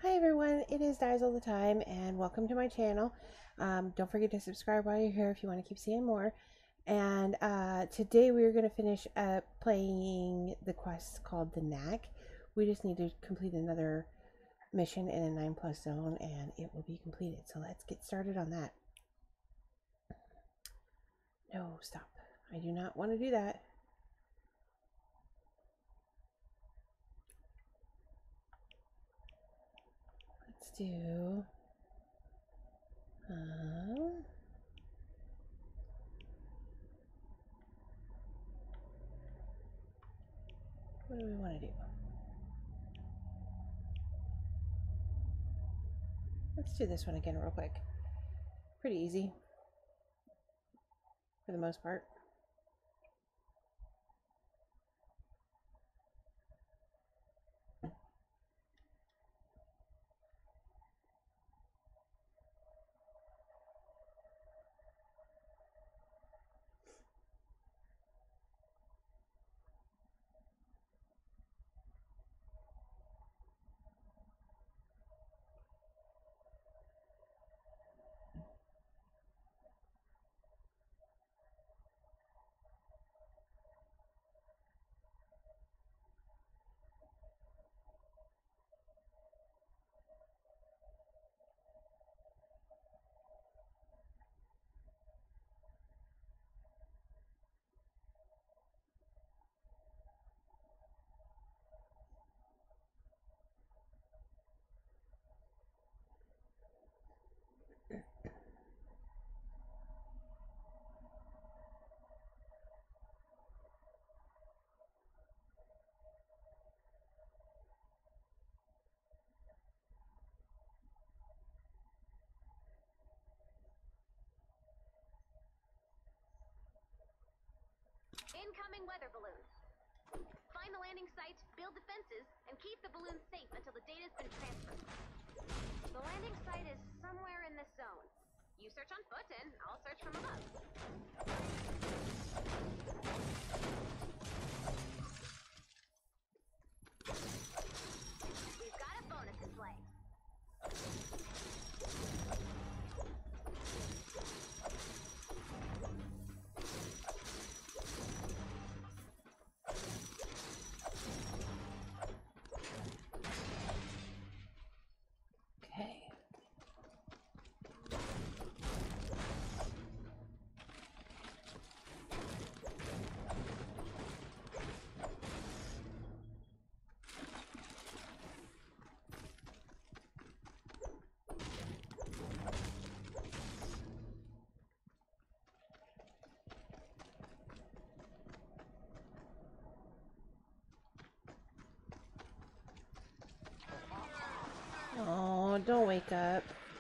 Hi everyone, it is Dies All the Time and welcome to my channel. Don't forget to subscribe while you're here if you want to keep seeing more. And today we're going to finish up playing the quest called the Knack. We just need to complete another mission in a 9+ zone and it will be completed. So let's get started on that. No, stop. I do not want to do that. Let's do... what do we want to do? Let's do this one again real quick. Pretty easy for the most part. Incoming weather balloons. Find the landing site, build defenses, and keep the balloons safe until the data's been transferred. The landing site is somewhere in this zone. You search on foot and I'll search from above. We've got a bonus in play. Okay. Oh, don't wake up.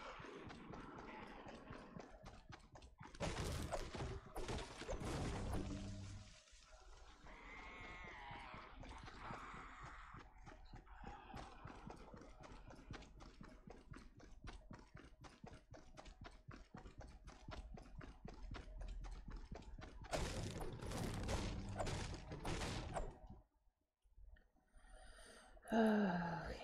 Okay.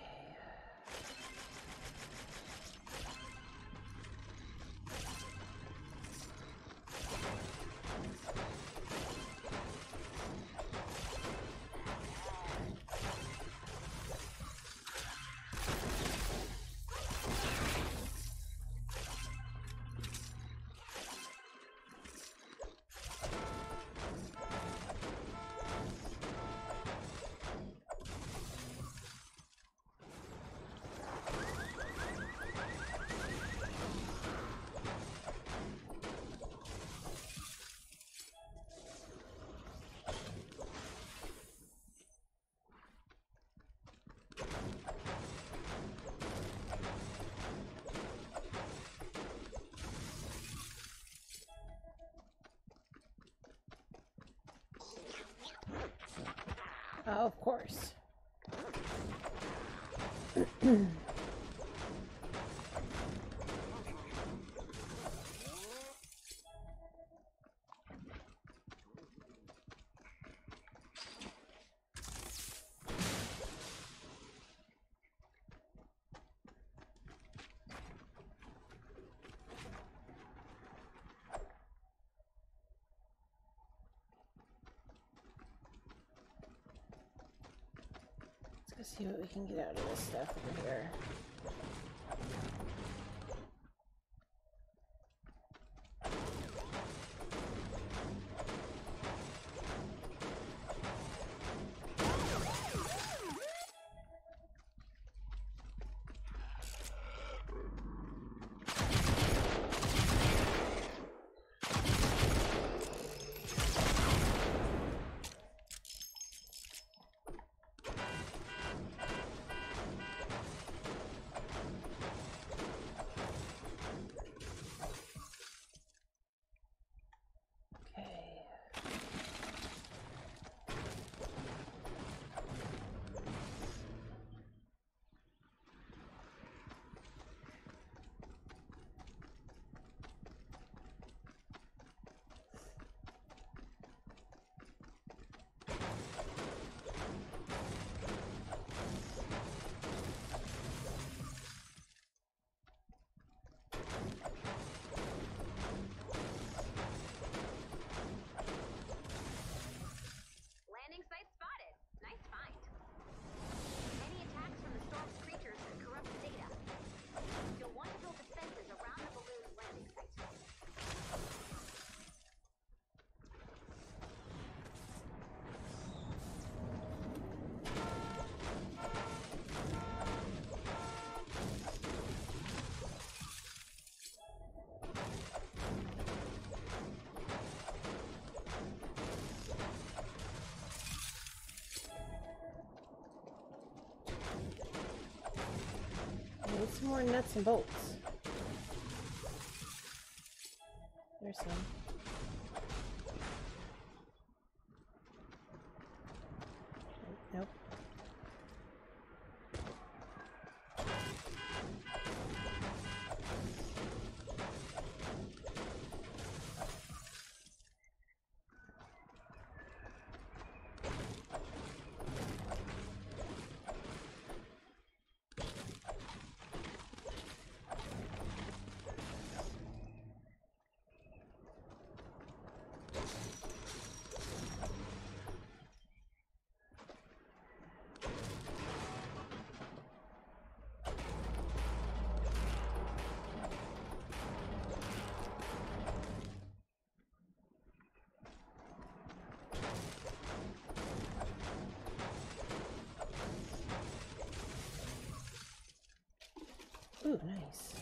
Oh, of course. Let's see what we can get out of this stuff over here. Landing site spotted. Nice find. Any attacks from the storm's creatures could corrupt the data. You'll want to build defenses around the balloon's landing site. I need some more nuts and bolts. There's some. Nope. Ooh, nice.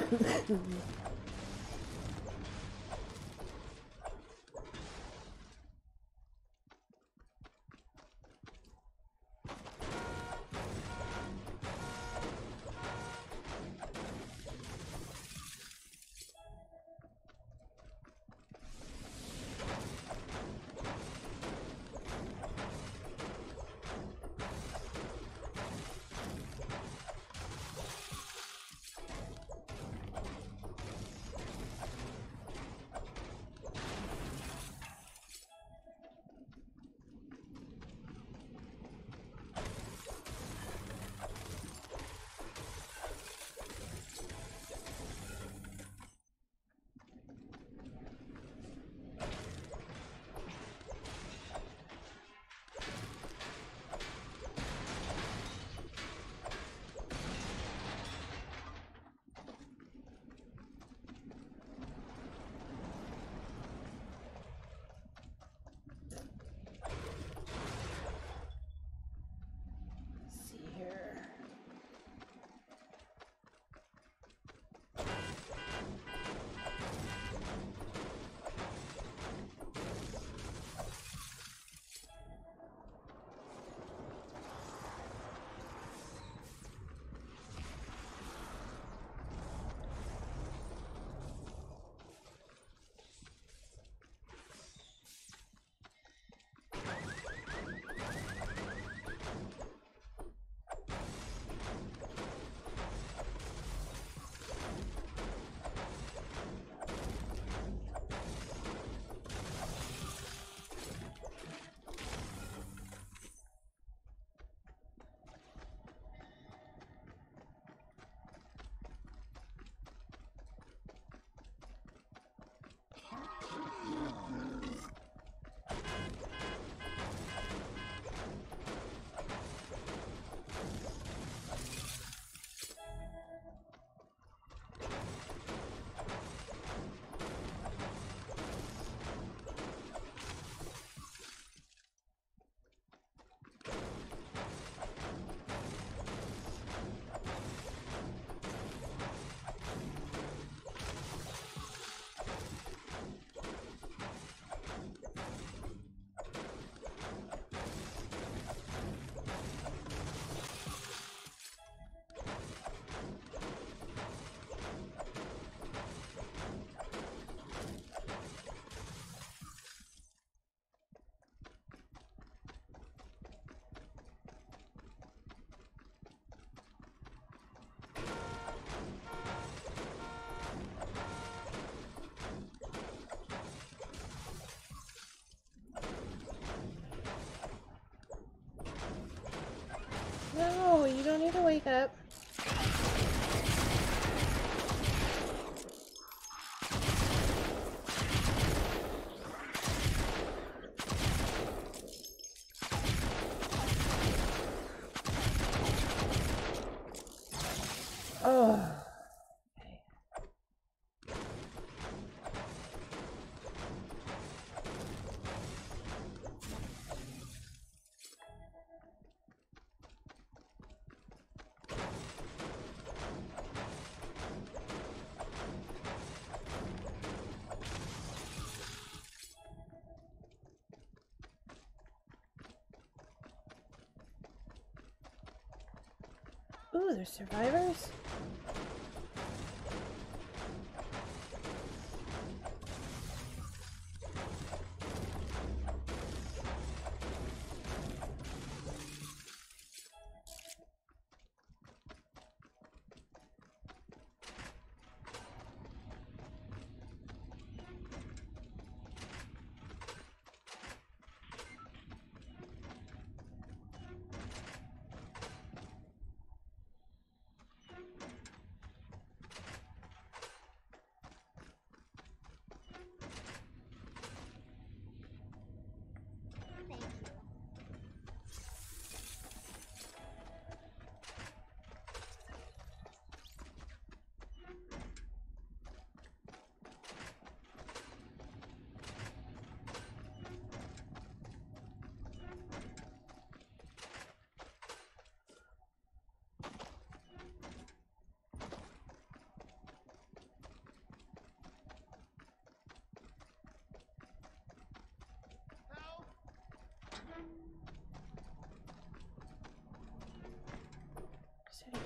No, you don't need to wake up. Oh. Ooh, there's survivors?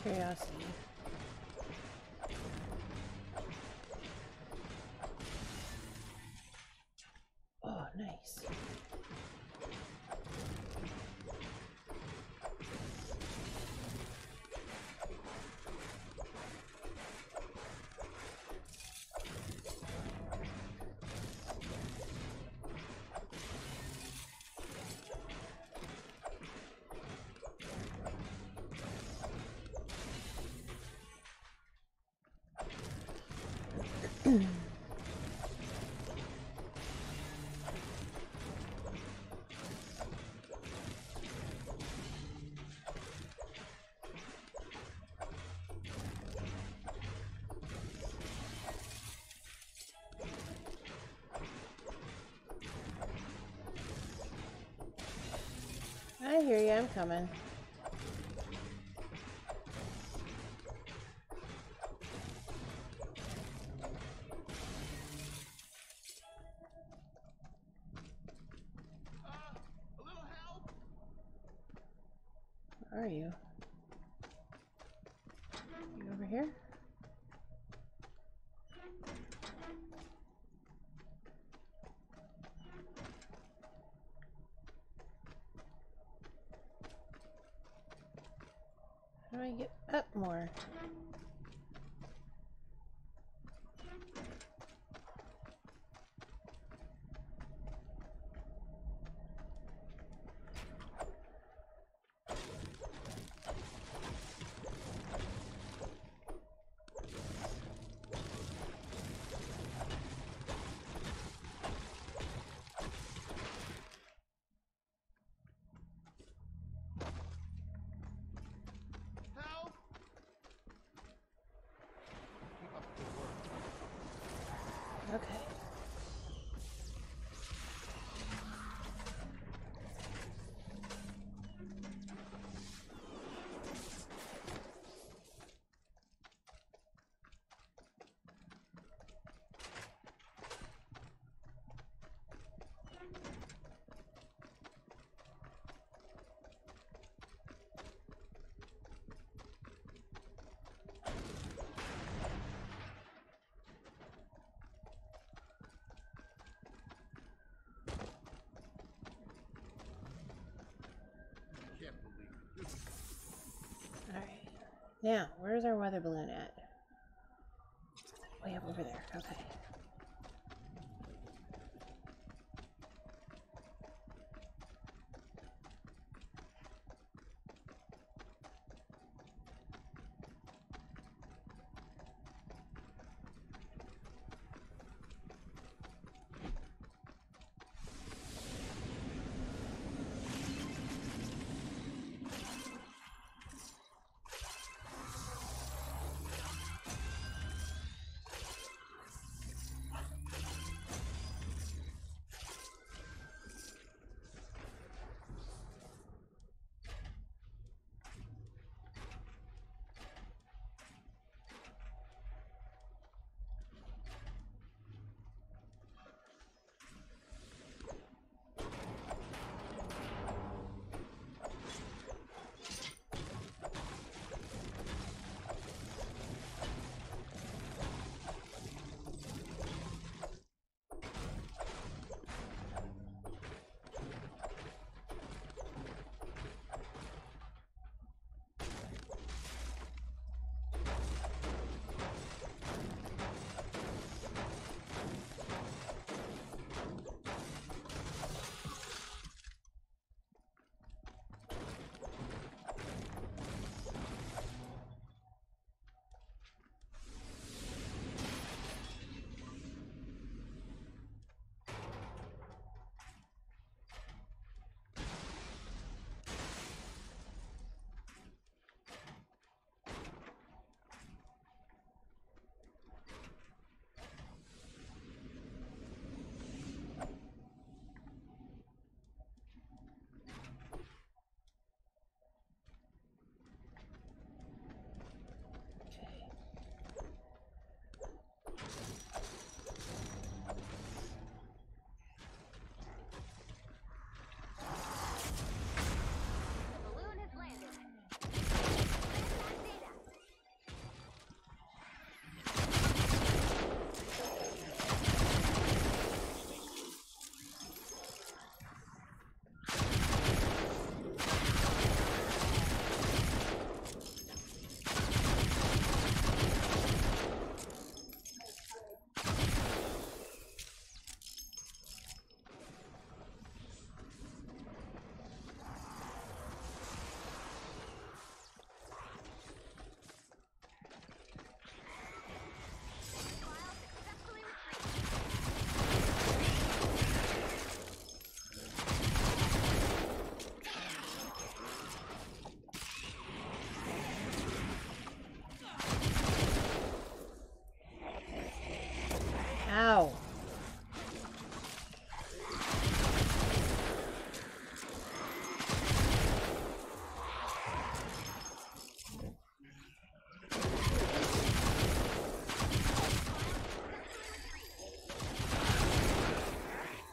curiosity. Oh, nice. I hear you, I'm coming. A little help? Where are you? You over here? How do I get up more? Help! Keep up the good work. Okay. Can't believe it. Alright. Now, where's our weather balloon at? Way up over there. Okay.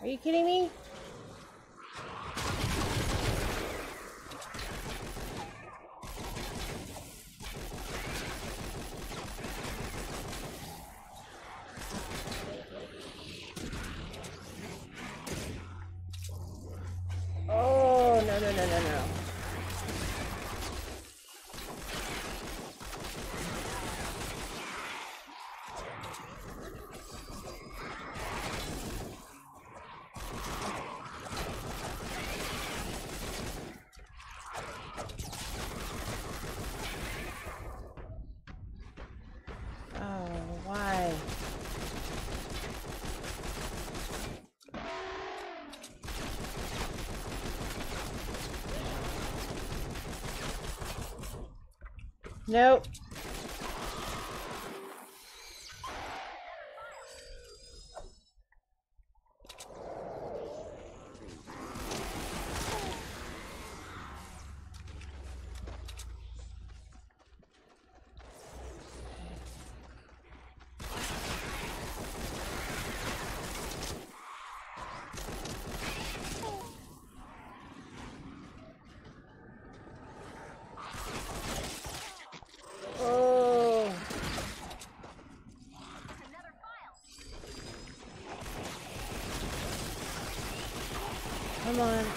Are you kidding me? Oh, no, no, no, no, no. Oh, why? Nope. Oh. Another file. Come on.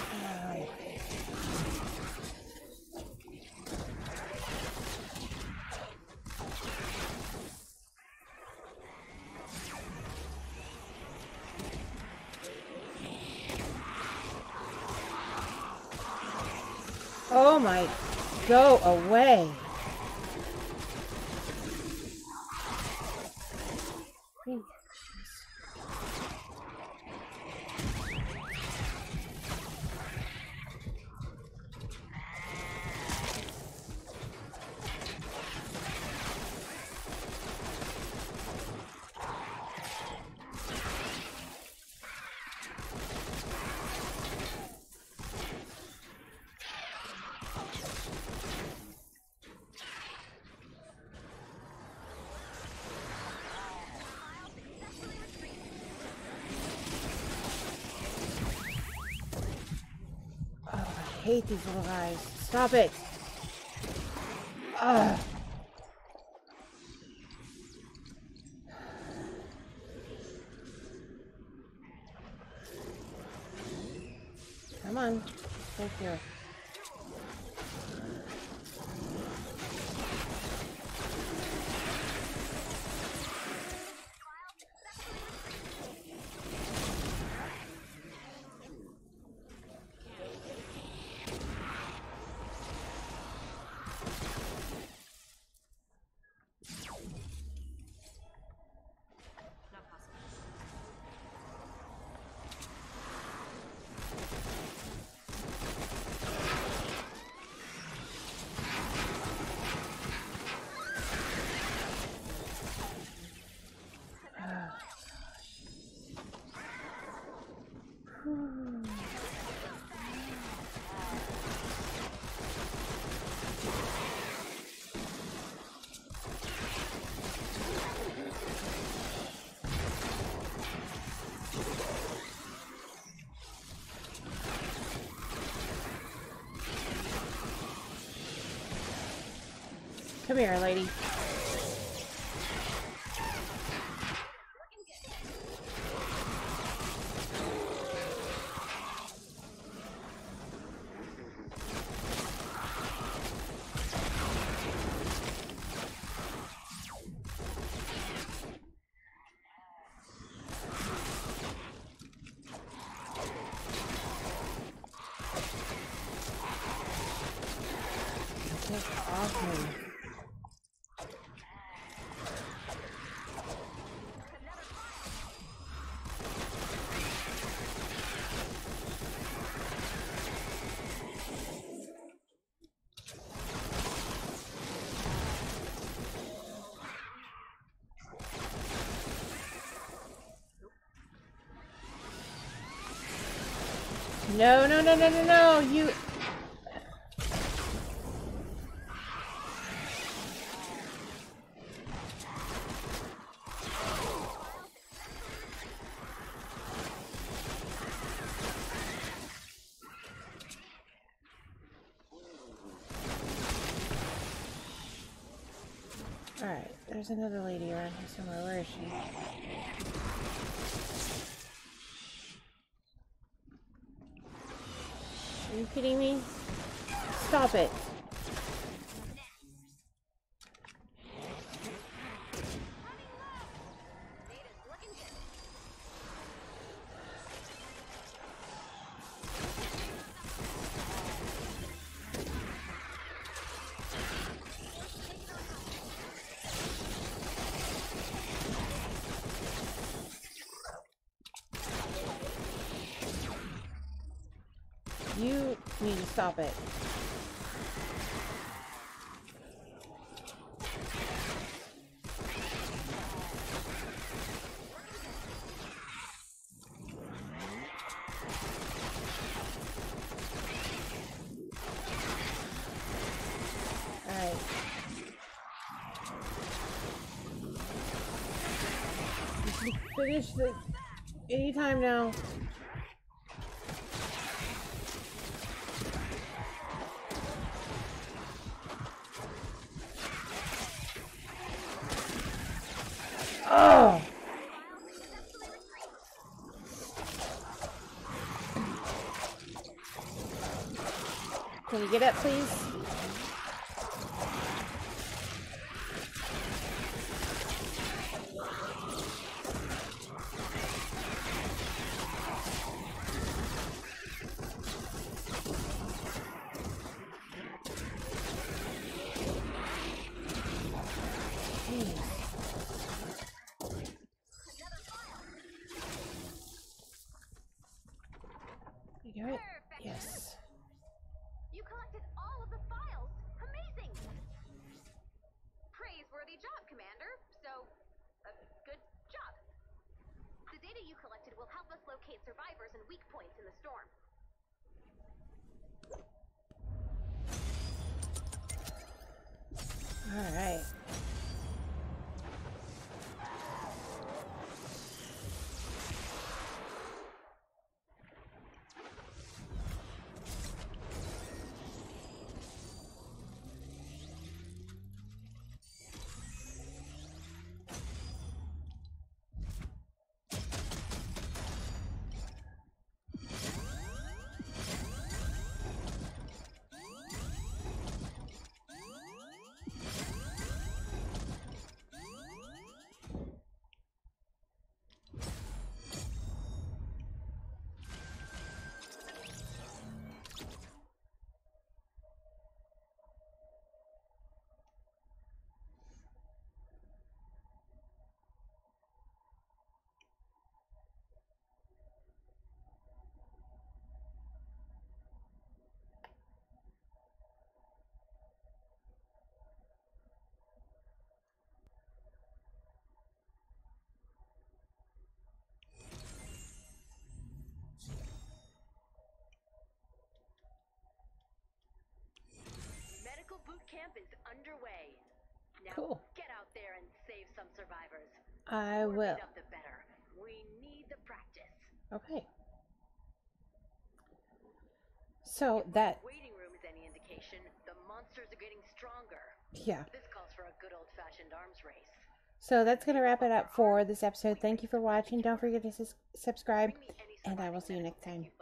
Oh my, go away. Oh, I hate these little guys. Stop it. Ugh. Come on. Thank you. Come here, lady. Get off me. No, no, no, no, no, no, you... Alright, there's another lady around here somewhere. Where is she? Are you kidding me? Stop it. You need to stop it. Alright. You can finish it anytime now. Oh! Can you get up, please? You do it? Yes. You collected all of the files. Amazing. Praiseworthy job, Commander. So, good job. The data you collected will help us locate survivors and weak points in the storm. All right. Boot camp is underway. Now Cool. get out there and save some survivors. I The more will. beat up, the better. We need the practice. Okay. So that. Waiting room is any indication. The monsters are getting stronger. Yeah. This calls for a good old-fashioned arms race. So that's going to wrap it up for this episode. Thank you for watching. Don't forget to subscribe, and I will see you next time.